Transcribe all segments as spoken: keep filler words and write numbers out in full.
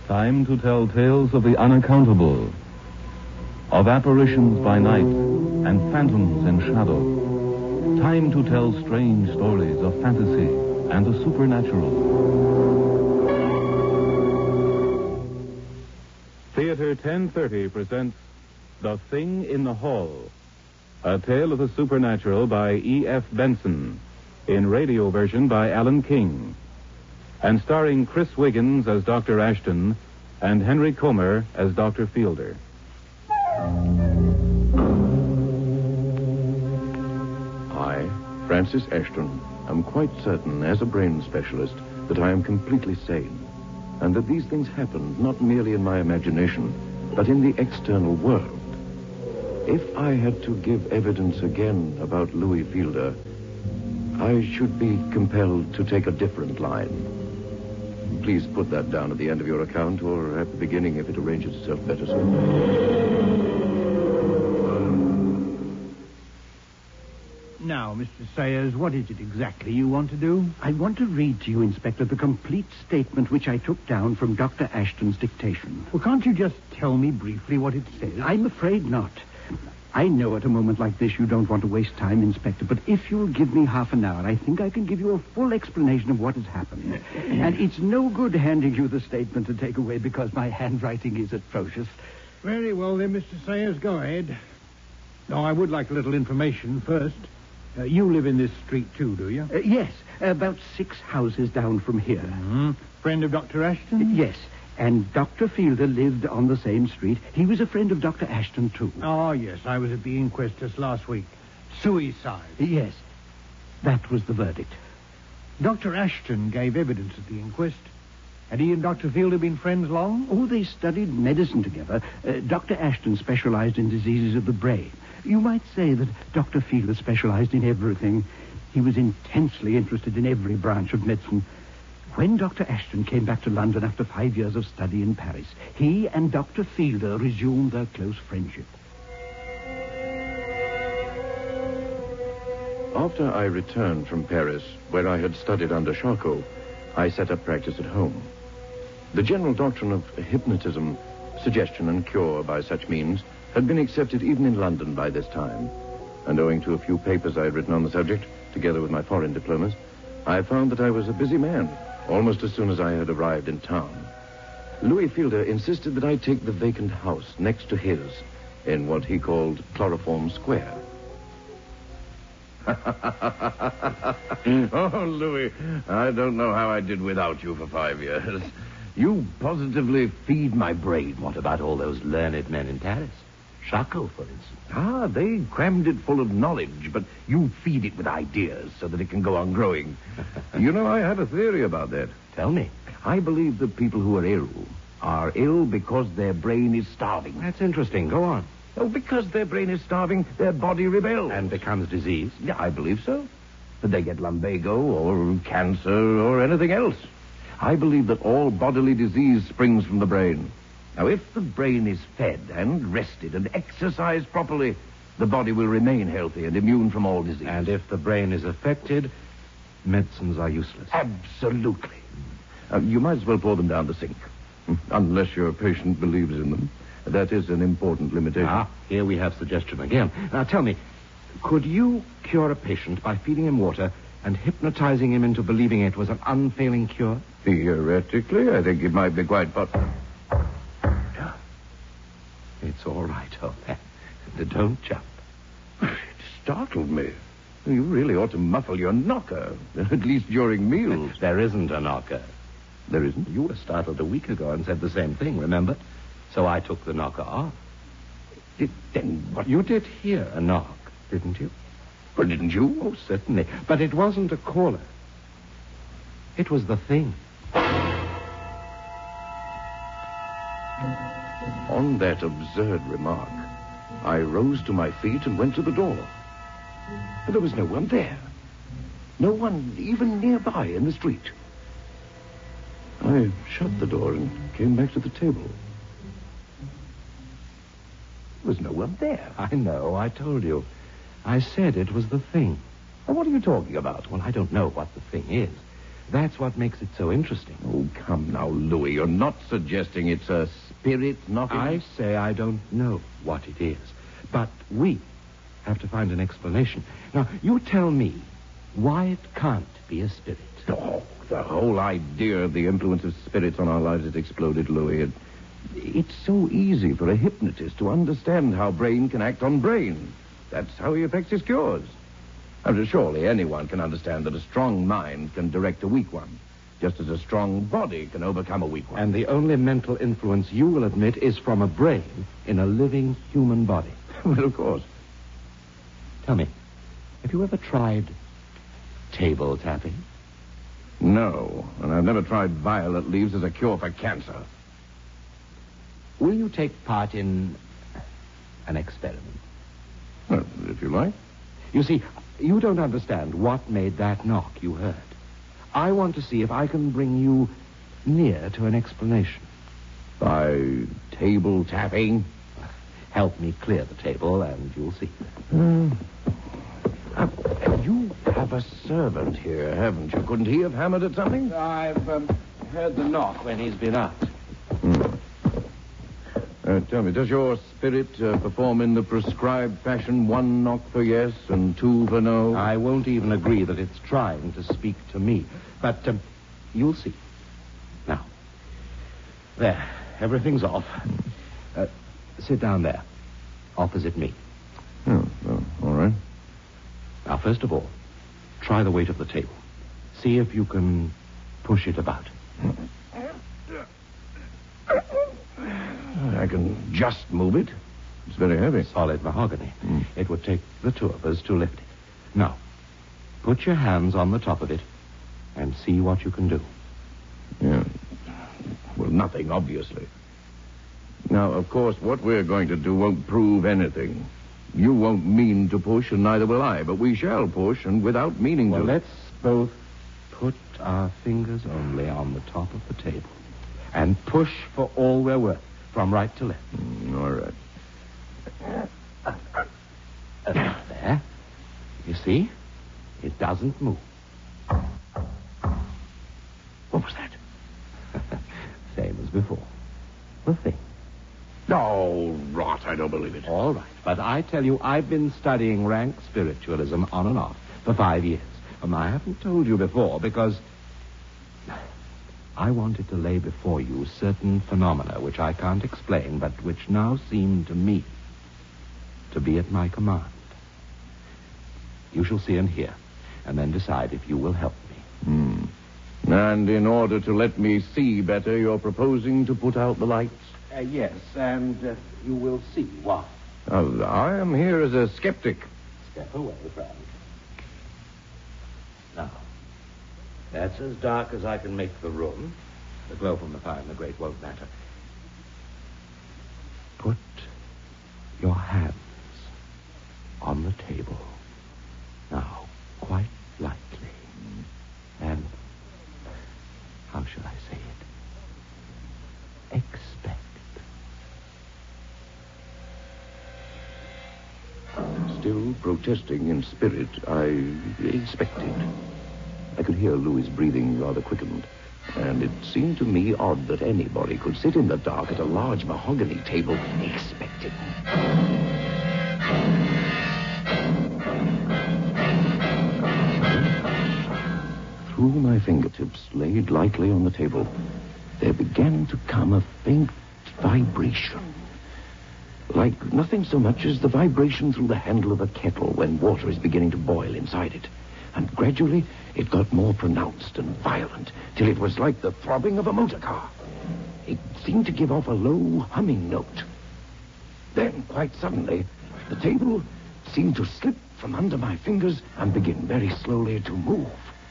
Time to tell tales of the unaccountable, of apparitions by night and phantoms in shadow. Time to tell strange stories of fantasy and the supernatural. Theater ten thirty presents The Thing in the Hall, a tale of the supernatural by E F Benson, in radio version by Alan King, and starring Chris Wiggins as Doctor Ashton and Henry Comer as Doctor Fielder. I, Francis Ashton, am quite certain as a brain specialist that I am completely sane, and that these things happened not merely in my imagination, but in the external world. If I had to give evidence again about Louis Fielder, I should be compelled to take a different line. Please put that down at the end of your account, or at the beginning if it arranges itself better, sir. Now, Mister Sayers, what is it exactly you want to do? I want to read to you, Inspector, the complete statement which I took down from Doctor Ashton's dictation. Well, can't you just tell me briefly what it says? I'm afraid not. I know at a moment like this you don't want to waste time, Inspector, but if you'll give me half an hour, I think I can give you a full explanation of what has happened. And it's no good handing you the statement to take away because my handwriting is atrocious. Very well, then, Mister Sayers, go ahead. No, I would like a little information first. Uh, you live in this street, too, do you? Uh, yes, about six houses down from here. Mm-hmm. Friend of Doctor Ashton? Uh, yes. And Doctor Fielder lived on the same street. He was a friend of Doctor Ashton, too. Oh, yes. I was at the inquest just last week. Suicide. Yes. That was the verdict. Doctor Ashton gave evidence at the inquest. Had he and Doctor Fielder been friends long? Oh, they studied medicine together. Uh, Doctor Ashton specialized in diseases of the brain. You might say that Doctor Fielder specialized in everything. He was intensely interested in every branch of medicine. When Doctor Ashton came back to London after five years of study in Paris, he and Doctor Fielder resumed their close friendship. After I returned from Paris, where I had studied under Charcot, I set up practice at home. The general doctrine of hypnotism, suggestion and cure by such means, had been accepted even in London by this time. And owing to a few papers I had written on the subject, together with my foreign diplomas, I found that I was a busy man almost as soon as I had arrived in town. Louis Fielder insisted that I take the vacant house next to his in what he called Chloroform Square. Oh, Louis, I don't know how I did without you for five years. You positively feed my brain. What about all those learned men in Paris? Charcot, for instance. Ah, they crammed it full of knowledge, but you feed it with ideas so that it can go on growing. You know, I have a theory about that. Tell me. I believe that people who are ill are ill because their brain is starving. That's interesting. Go on. Oh, because their brain is starving, their body rebels. And becomes diseased? Yeah, I believe so. But they get lumbago or cancer or anything else. I believe that all bodily disease springs from the brain. Now, if the brain is fed and rested and exercised properly, the body will remain healthy and immune from all disease. And if the brain is affected, medicines are useless. Absolutely. Uh, you might as well pour them down the sink, unless your patient believes in them. That is an important limitation. Ah, here we have suggestion again. Now, tell me, could you cure a patient by feeding him water and hypnotizing him into believing it was an unfailing cure? Theoretically, I think it might be quite possible. It's all right, old man. Don't jump. It startled me. You really ought to muffle your knocker, at least during meals. There isn't a knocker. There isn't? You were startled a week ago and said the same thing, remember? So I took the knocker off. Did, then what? You did hear a knock, didn't you? Well, didn't you? Oh, certainly. But it wasn't a caller. It was the thing. On that absurd remark, I rose to my feet and went to the door. But there was no one there. No one even nearby in the street. I shut the door and came back to the table. There was no one there. I know, I told you. I said it was the thing. Well, what are you talking about? Well, I don't know what the thing is. That's what makes it so interesting. Oh, come now, Louis. You're not suggesting it's a spirit knocking... I say I don't know what it is, but we have to find an explanation. Now, you tell me why it can't be a spirit. Oh, the whole idea of the influence of spirits on our lives has exploded, Louis. It, it's so easy for a hypnotist to understand how brain can act on brain. That's how he effects his cures. And surely anyone can understand that a strong mind can direct a weak one, just as a strong body can overcome a weak one. And the only mental influence you will admit is from a brain in a living human body. Well, of course. Tell me, have you ever tried table tapping? No, and I've never tried violet leaves as a cure for cancer. Will you take part in an experiment? Well, if you like. You see, you don't understand what made that knock you heard. I want to see if I can bring you near to an explanation. By table tapping? Help me clear the table, and you'll see. Hmm. Uh, you have a servant here, haven't you? Couldn't he have hammered at something? I've um, heard the knock when he's been out. Hmm. Uh, tell me, does your spirit uh, perform in the prescribed fashion, one knock for yes and two for no? I won't even agree that it's trying to speak to me. But um, you'll see. Now, there, everything's off. Uh, sit down there, opposite me. Oh, oh, all right. Now, first of all, try the weight of the table. See if you can push it about. I can just move it. It's very heavy. Solid mahogany. Mm. It would take the two of us to lift it. Now, put your hands on the top of it and see what you can do. Yeah. Well, nothing, obviously. Now, of course, what we're going to do won't prove anything. You won't mean to push, and neither will I, but we shall push, and without meaning Well, to... let's both put our fingers only on the top of the table and push for all we're worth, from right to left. Mm, all right. Uh, there. You see? It doesn't move. What was that? Same as before. The thing. Oh, rot, I don't believe it. All right. But I tell you, I've been studying rank spiritualism on and off for five years. And I haven't told you before because I wanted to lay before you certain phenomena which I can't explain, but which now seem to me to be at my command. You shall see and hear, and then decide if you will help me. Hmm. And in order to let me see better, you're proposing to put out the lights? Uh, yes, and uh, you will see why. Uh, I am here as a skeptic. Step away, Frank. Now, that's as dark as I can make the room. The glow from the fire and the grate won't matter. Put your hands on the table. Now, quite lightly. And, how shall I say it? Expect. Still protesting in spirit, I expected. I could hear Louis' breathing rather quickened, and it seemed to me odd that anybody could sit in the dark at a large mahogany table expecting. Through my fingertips, laid lightly on the table, there began to come a faint vibration. Like nothing so much as the vibration through the handle of a kettle when water is beginning to boil inside it. And gradually, it got more pronounced and violent, till it was like the throbbing of a motor car. It seemed to give off a low humming note. Then, quite suddenly, the table seemed to slip from under my fingers and begin very slowly to move.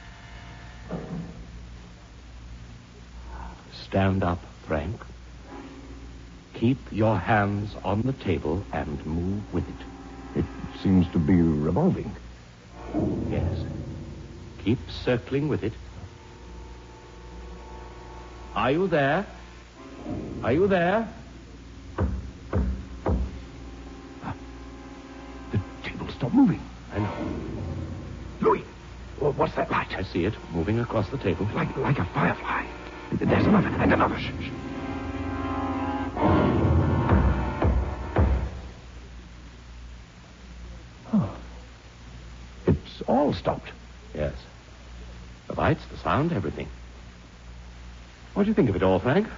Stand up, Frank. Keep your hands on the table and move with it. It seems to be revolving. Yes. Keep circling with it. Are you there? Are you there? The table stopped moving. I know. Louis, what's that light? A see it, moving across the table. Like, like a firefly. There's another, and another. Shh, shh. Oh. It's all stopped. Yes. The lights, the sound, everything. What do you think of it all, Frank?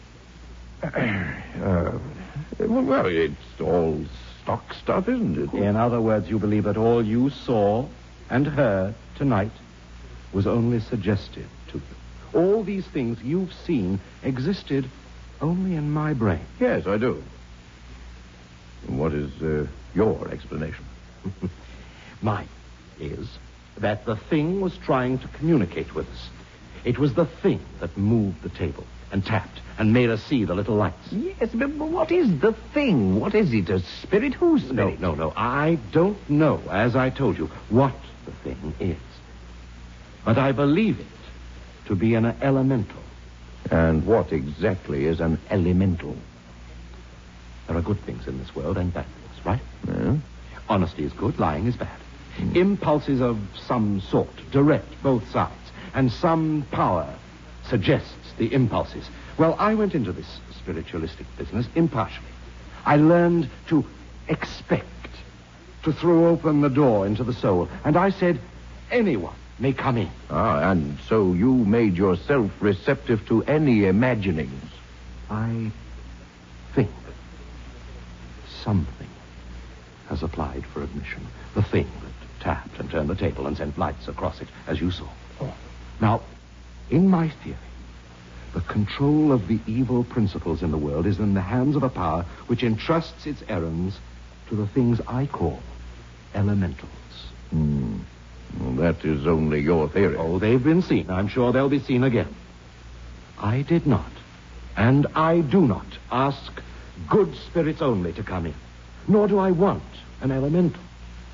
Uh, well, it's all stock stuff, isn't it? In other words, you believe that all you saw and heard tonight was only suggested to you. All these things you've seen existed only in my brain. Yes, I do. And what is uh, your explanation? Mine is that the thing was trying to communicate with us. It was the thing that moved the table and tapped and made us see the little lights. Yes, but what is the thing? What is it? A spirit? Whose spirit? No, no, no. I don't know, as I told you, what the thing is. But I believe it to be an elemental. And what exactly is an elemental? There are good things in this world and bad things, right? Yeah. Honesty is good, lying is bad. Mm. Impulses of some sort direct both sides, and some power suggests the impulses. Well, I went into this spiritualistic business impartially. I learned to expect, to throw open the door into the soul, and I said, anyone may come in. Ah, and so you made yourself receptive to any imaginings. I think something has applied for admission. The thing that tapped and turned the table and sent lights across it, as you saw. Oh. Now, in my theory, the control of the evil principles in the world is in the hands of a power which entrusts its errands to the things I call elementals. Hmm. Well, that is only your theory. Oh, they've been seen. I'm sure they'll be seen again. I did not, and I do not ask good spirits only to come in, nor do I want an elemental.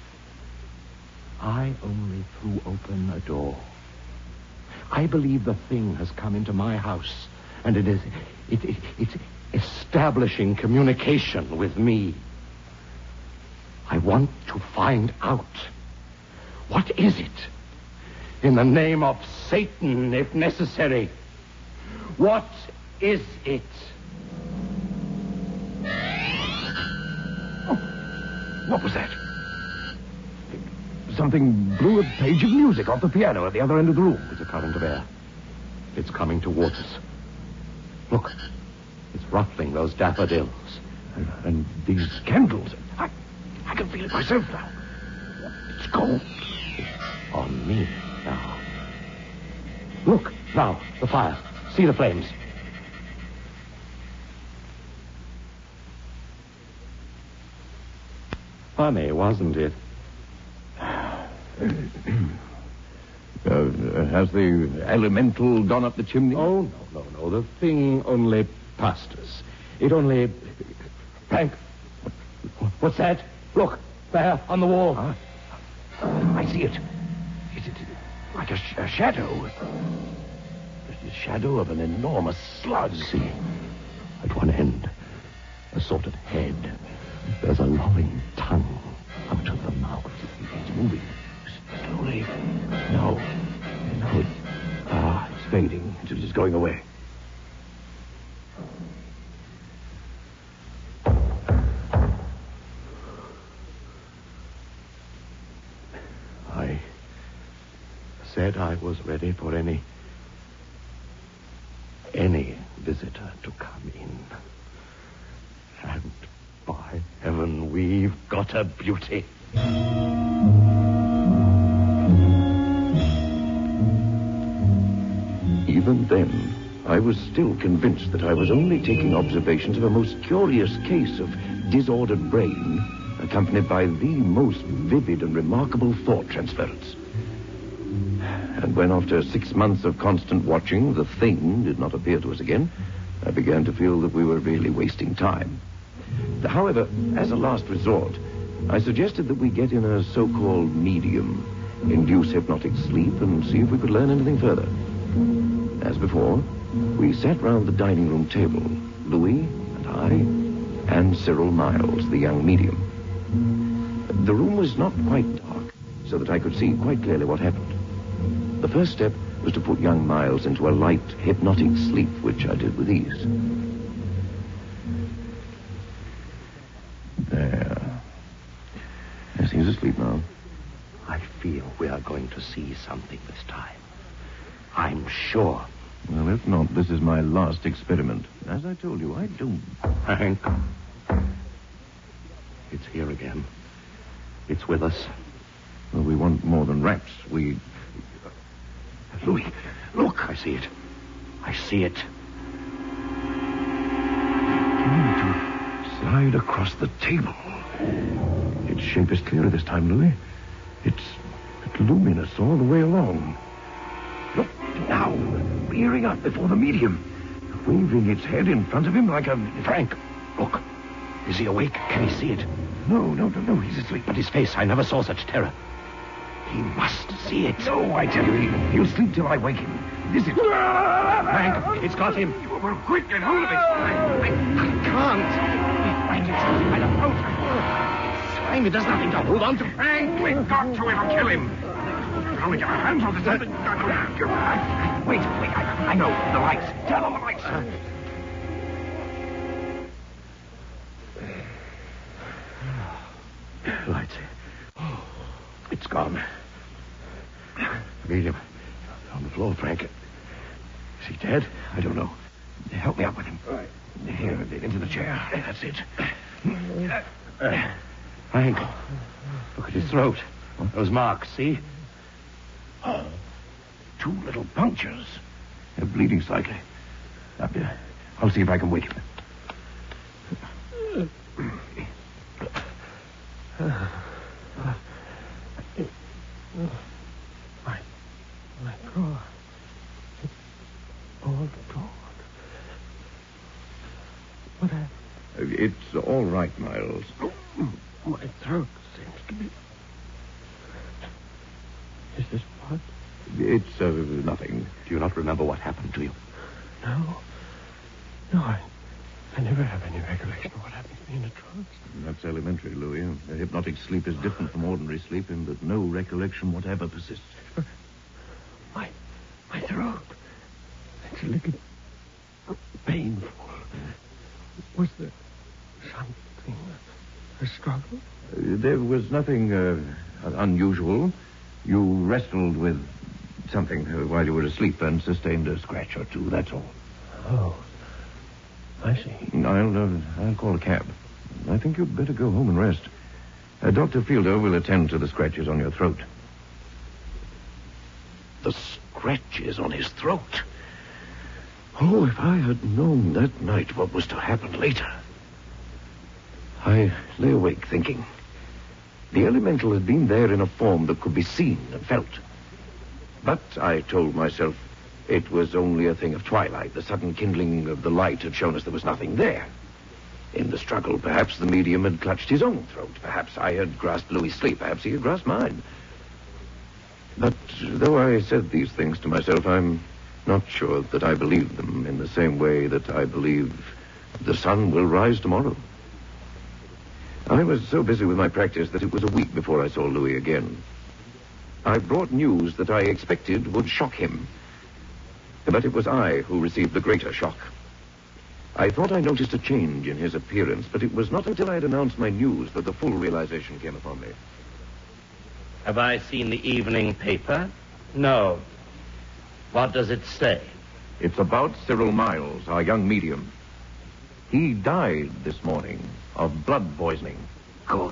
I only threw open a door. I believe the thing has come into my house, and it is it, it, it's establishing communication with me. I want to find out, what is it? In the name of Satan, if necessary. What is it? Oh, what was that? Something blew a page of music off the piano at the other end of the room. It's a current of air. It's coming towards us. Look, it's ruffling those daffodils. And, and these candles. I, I can feel it myself now. It's cold. It's on me now. Look, now, the fire. See the flames. Funny, wasn't it? Uh, has the elemental gone up the chimney? Oh, no, no, no. The thing only passed us. It only... Frank, what's that? Look, there, on the wall. Huh? I see it. It's it, like a, sh- a shadow. The shadow of an enormous slug. See, at one end, a sort of head. There's a lolling tongue out of the mouth. It's moving. Slowly. No. No, it's... Ah, it's fading. It's just going away. I said I was ready for any... any visitor to come in. And by heaven, we've got a beauty. Even then, I was still convinced that I was only taking observations of a most curious case of disordered brain, accompanied by the most vivid and remarkable thought transference. And when, after six months of constant watching, the thing did not appear to us again, I began to feel that we were really wasting time. However, as a last resort, I suggested that we get in a so-called medium, induce hypnotic sleep, and see if we could learn anything further. As before, we sat round the dining room table, Louis and I, and Cyril Miles, the young medium. The room was not quite dark, so that I could see quite clearly what happened. The first step was to put young Miles into a light, hypnotic sleep, which I did with ease. There. Yes, he's asleep now. I feel we are going to see something this time. I'm sure. Well, if not, this is my last experiment. As I told you, I don't... Hank. It's here again. It's with us. Well, we want more than rats. We... Louis, look, I see it. I see it. Beginning to slide across the table. Its shape is clearer this time, Louis. It's, it's luminous all the way along. Look, now, rearing up before the medium. Waving its head in front of him like a... Frank, look. Is he awake? Can he see it? No, no, no, no, he's asleep. But his face, I never saw such terror. He must see it. No, I tell you, he, he'll sleep till I wake him. This is... Frank, it's got him. Well, quick, get hold of it. I, I, I can't. Frank, it's got him by the throat. Slime, it does nothing to hold on to Frank. We've got to, it'll kill him. We'll only get our hands on this. Wait, wait, I, I know. The lights. Turn on the lights. Uh, lights. Oh, it's gone. Medium. On the floor, Frank. Is he dead? I don't know. Help me up with him. Right. Here, into the chair. That's it. Uh, Frank, look at his throat. Those marks, see? Oh, two little punctures. They're bleeding slightly. Up here. I'll see if I can wake him. My, my God. It's all gone. What happened? It's all right, Miles. My throat seems to be... Is this blood? It's, uh, nothing. Do you not remember what happened to you? No. No, I... I never have any recollection of what happened to me in a trance. That's elementary, Louis. A hypnotic sleep is different from ordinary sleep in that no recollection whatever persists. My... my throat. It's a little... painful. Was there something... a struggle? Uh, there was nothing, uh, unusual. You wrestled with something uh, while you were asleep and sustained a scratch or two, that's all. Oh... I see. I'll, uh, I'll call a cab. I think you'd better go home and rest. Uh, Doctor Fielder will attend to the scratches on your throat. The scratches on his throat. Oh, if I had known that night what was to happen later. I lay awake thinking. The elemental had been there in a form that could be seen and felt. But I told myself it was only a thing of twilight. The sudden kindling of the light had shown us there was nothing there. In the struggle, perhaps the medium had clutched his own throat. Perhaps I had grasped Louis' sleep. Perhaps he had grasped mine. But though I said these things to myself, I'm not sure that I believed them in the same way that I believe the sun will rise tomorrow. I was so busy with my practice that it was a week before I saw Louis again. I brought news that I expected would shock him. But it was I who received the greater shock. I thought I noticed a change in his appearance, but it was not until I had announced my news that the full realization came upon me. Have I seen the evening paper? No. What does it say? It's about Cyril Miles, our young medium. He died this morning of blood poisoning. Good.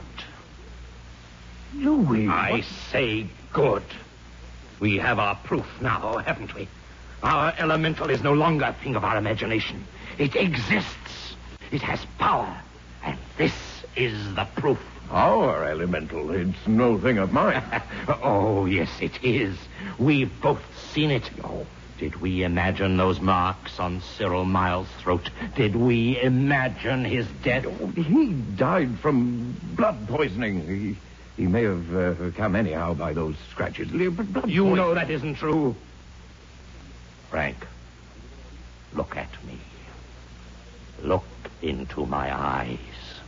Louis. I what? say good. We have our proof now, haven't we? Our elemental is no longer a thing of our imagination. It exists. It has power. And this is the proof. Our elemental? It's no thing of mine. Oh, yes, it is. We've both seen it. Oh, did we imagine those marks on Cyril Miles' throat? Did we imagine his death? Oh, he died from blood poisoning. He, he may have uh, come anyhow by those scratches. But blood you poison... know that isn't true. Frank, look at me. Look into my eyes.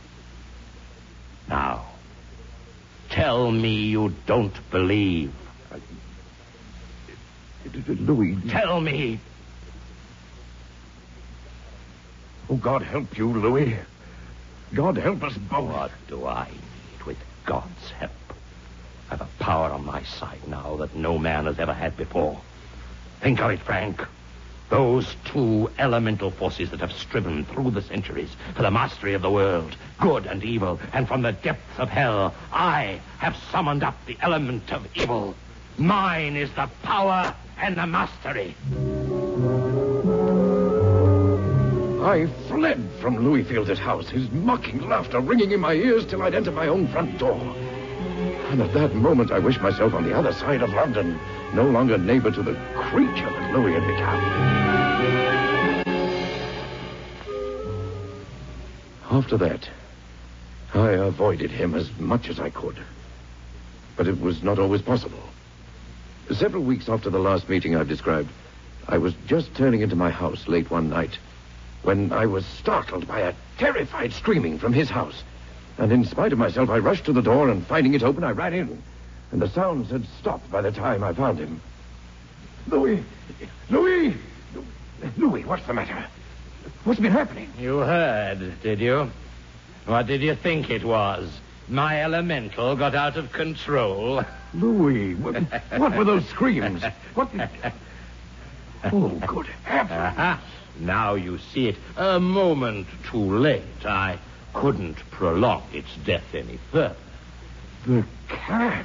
Now, tell me you don't believe. Louis. Tell me. Oh, God help you, Louis. God help us both. What do I need with God's help? I've a power on my side now that no man has ever had before. Think of it, Frank. Those two elemental forces that have striven through the centuries for the mastery of the world, good and evil, and from the depths of hell, I have summoned up the element of evil. Mine is the power and the mastery. I fled from Louis Field's house, his mocking laughter ringing in my ears till I'd enter my own front door. And at that moment, I wished myself on the other side of London, no longer neighbor to the creature that Louis had become. After that, I avoided him as much as I could. But it was not always possible. Several weeks after the last meeting I've described, I was just turning into my house late one night when I was startled by a terrified screaming from his house. And in spite of myself, I rushed to the door, and finding it open, I ran in. And the sounds had stopped by the time I found him. Louis! Louis! Louis, what's the matter? What's been happening? You heard, did you? What did you think it was? My elemental got out of control. Louis, what, what were those screams? What the... Oh, good heavens. Now you see it. A moment too late. I couldn't prolong its death any further. The cat.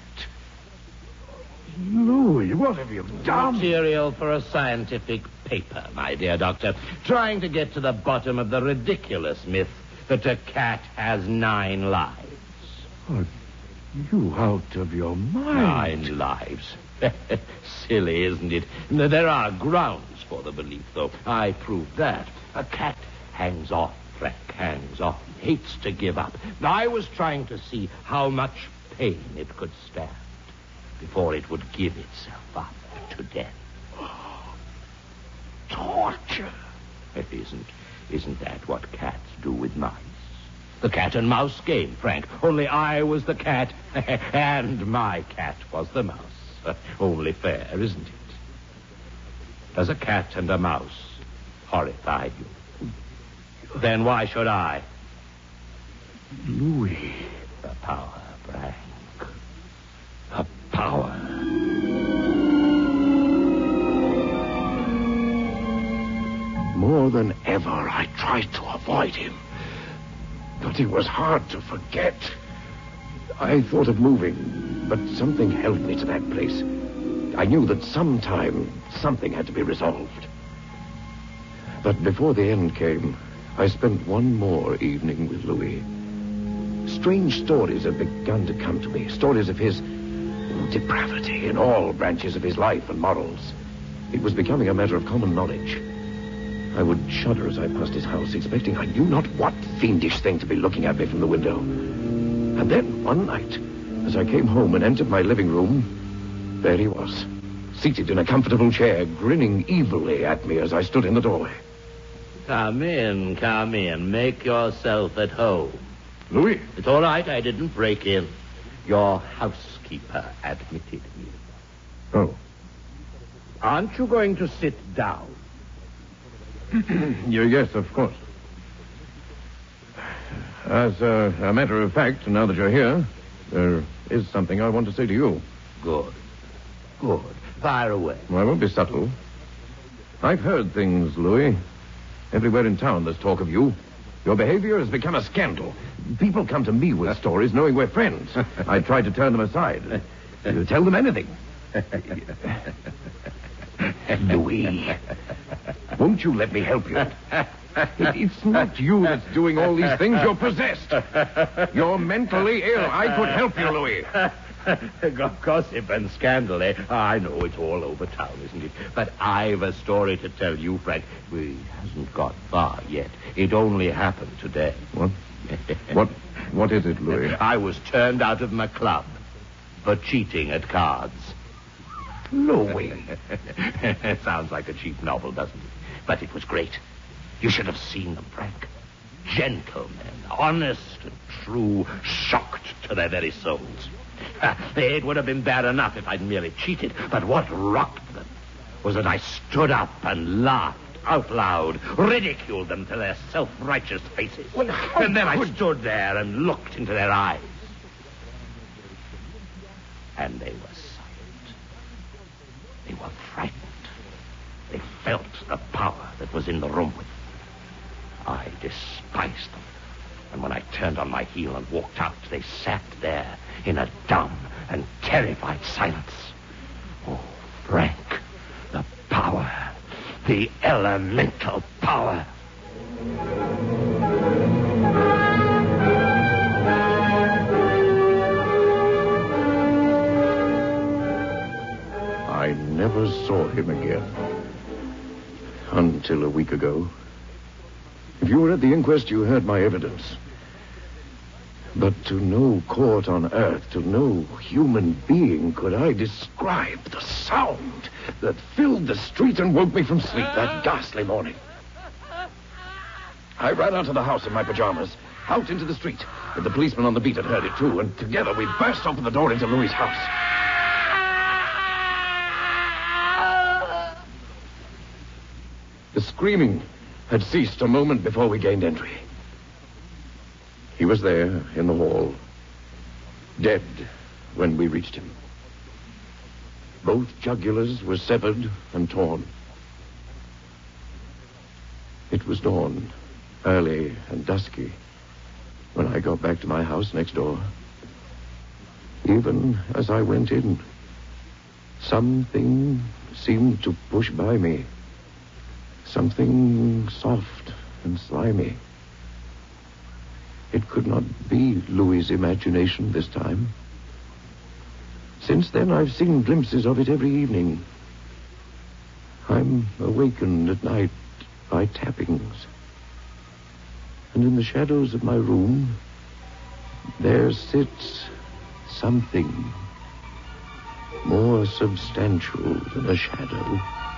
Louis, what have you done? Material for a scientific paper, my dear doctor. Trying to get to the bottom of the ridiculous myth that a cat has nine lives. Are you out of your mind? Nine lives. Silly, isn't it? There are grounds for the belief, though. I proved that. A cat hangs on, Frank, hangs on. Hates to give up. I was trying to see how much pain it could stand before it would give itself up to death. Torture. Isn't, isn't that what cats do with mice? The cat and mouse game, Frank. Only I was the cat, and my cat was the mouse. Only fair, isn't it? Does a cat and a mouse horrify you? Then why should I? Louis. The power, Frank. The power. More than ever, I tried to avoid him. But it was hard to forget. I thought of moving, but something held me to that place. I knew that sometime something had to be resolved. But before the end came, I spent one more evening with Louis. Strange stories had begun to come to me. Stories of his depravity in all branches of his life and morals. It was becoming a matter of common knowledge. I would shudder as I passed his house, expecting I knew not what fiendish thing to be looking at me from the window. And then, one night, as I came home and entered my living room, there he was, seated in a comfortable chair, grinning evilly at me as I stood in the doorway. Come in, come in. Make yourself at home. Louis? It's all right, I didn't break in. Your housekeeper admitted me. Oh. Aren't you going to sit down? Yes, of course. As uh, a matter of fact, now that you're here, there is something I want to say to you. Good. Good. Fire away. Well, I won't be subtle. I've heard things, Louis. Everywhere in town there's talk of you. Your behavior has become a scandal. People come to me with stories knowing we're friends. I try to turn them aside. You tell them anything. Louis, won't you let me help you? It, it's not you that's doing all these things. You're possessed. You're mentally ill. I could help you, Louis. Gossip and scandal, eh? I know it's all over town, isn't it? But I've a story to tell you, Frank. It hasn't got far yet. It only happened today. What? What? What is it, Louis? I was turned out of my club for cheating at cards. Louis. It sounds like a cheap novel, doesn't it? But it was great. You should have seen them, Frank. Gentlemen, honest and true, shocked to their very souls. It would have been bad enough if I'd merely cheated, but what rocked them was that I stood up and laughed out loud, ridiculed them to their self-righteous faces. Well, and then I could... stood there and looked into their eyes. And they were silent. They were frightened. They felt the power that was in the room with them. I despised them. And when I turned on my heel and walked out, they sat there in a dumb and terrified silence. Oh, Frank, the power, the elemental power. I never saw him again. Until a week ago. If you were at the inquest, you heard my evidence. But to no court on earth, to no human being could I describe the sound that filled the street and woke me from sleep that ghastly morning. I ran out of the house in my pajamas, out into the street. The policeman on the beat had heard it too, and together we burst open the door into Louis' house. The screaming had ceased a moment before we gained entry. He was there in the hall, dead when we reached him. Both jugulars were severed and torn. It was dawn, early and dusky, when I got back to my house next door. Even as I went in, something seemed to push by me. Something soft and slimy. It could not be Louis' imagination this time. Since then, I've seen glimpses of it every evening. I'm awakened at night by tappings. And in the shadows of my room, there sits something more substantial than a shadow.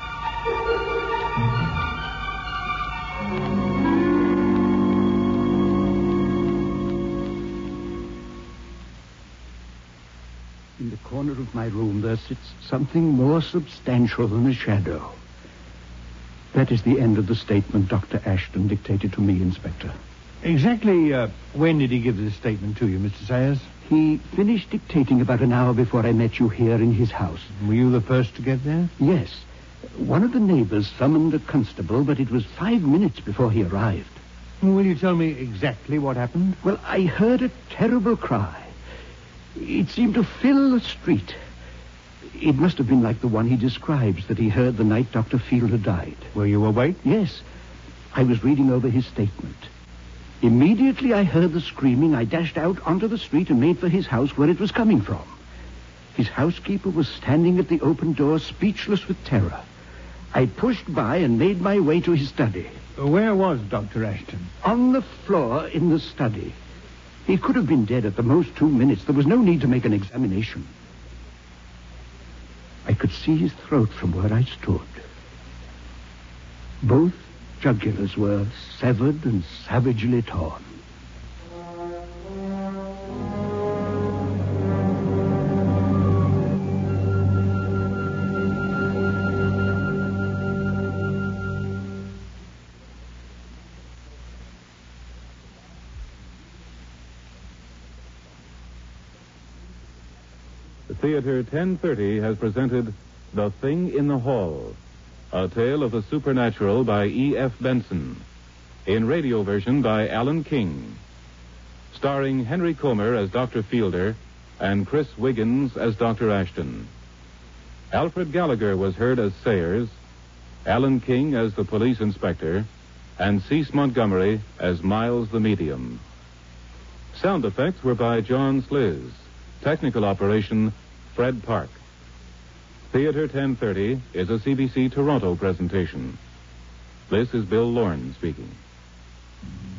In the corner of my room, there sits something more substantial than a shadow. That is the end of the statement Doctor Ashton dictated to me, Inspector. Exactly uh, when did he give this statement to you, Mister Sayers? He finished dictating about an hour before I met you here in his house. Were you the first to get there? Yes. One of the neighbors summoned a constable, but it was five minutes before he arrived. Will you tell me exactly what happened? Well, I heard a terrible cry. It seemed to fill the street. It must have been like the one he describes that he heard the night Doctor Fielder died. Were you awake? Yes. I was reading over his statement. Immediately I heard the screaming, I dashed out onto the street and made for his house where it was coming from. His housekeeper was standing at the open door, speechless with terror. I pushed by and made my way to his study. Where was Doctor Ashton? On the floor in the study. He could have been dead at the most two minutes. There was no need to make an examination. I could see his throat from where I stood. Both jugulars were severed and savagely torn. Theater ten thirty has presented The Thing in the Hall, a tale of the supernatural by E F Benson, in radio version by Alan King, starring Henry Comer as Doctor Fielder and Chris Wiggins as Doctor Ashton. Alfred Gallagher was heard as Sayers, Alan King as the police inspector, and Cease Montgomery as Miles the medium. Sound effects were by John Sliz. Technical operation, Fred Park. Theater ten thirty is a C B C Toronto presentation. This is Bill Lorne speaking.